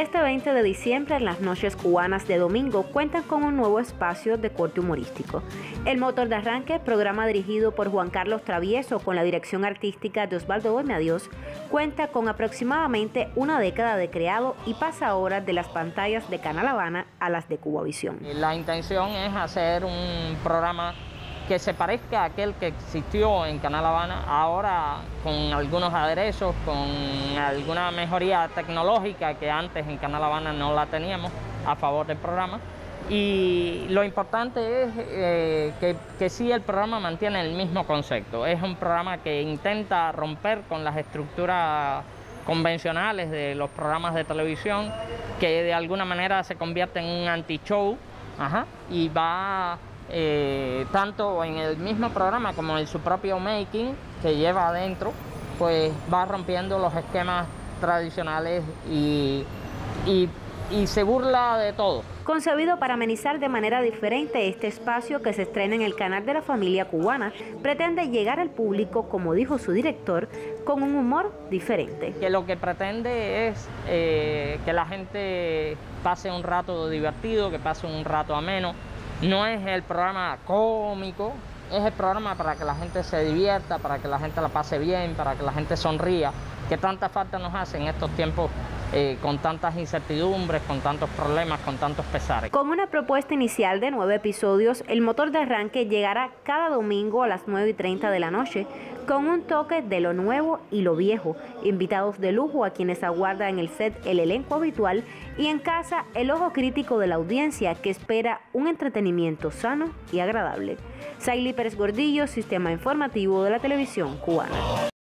Este 20 de diciembre, en las noches cubanas de domingo, cuentan con un nuevo espacio de corte humorístico. El Motor de Arranque, programa dirigido por Juan Carlos Travieso con la dirección artística de Osvaldo Dormeadios, cuenta con aproximadamente una década de creado y pasa ahora de las pantallas de Canal Habana a las de Cubavisión. La intención es hacer un programa que se parezca a aquel que existió en Canal Habana, ahora con algunos aderezos, con alguna mejoría tecnológica que antes en Canal Habana no la teníamos a favor del programa. Y lo importante es que sí, el programa mantiene el mismo concepto. Es un programa que intenta romper con las estructuras convencionales de los programas de televisión, que de alguna manera se convierte en un anti-show, y va tanto en el mismo programa como en su propio making que lleva adentro, pues va rompiendo los esquemas tradicionales y se burla de todo. Concebido para amenizar de manera diferente, este espacio que se estrena en el canal de la familia cubana pretende llegar al público, como dijo su director, con un humor diferente. Que lo que pretende es que la gente pase un rato divertido, que pase un rato ameno. No es el programa cómico, es el programa para que la gente se divierta, para que la gente la pase bien, para que la gente sonría, que tanta falta nos hace en estos tiempos con tantas incertidumbres, con tantos problemas, con tantos pesares. Con una propuesta inicial de 9 episodios, el Motor de Arranque llegará cada domingo a las 9:30 de la noche, con un toque de lo nuevo y lo viejo, invitados de lujo a quienes aguarda en el set el elenco habitual y en casa el ojo crítico de la audiencia que espera un entretenimiento sano y agradable. Saily Pérez Gordillo, Sistema Informativo de la Televisión Cubana.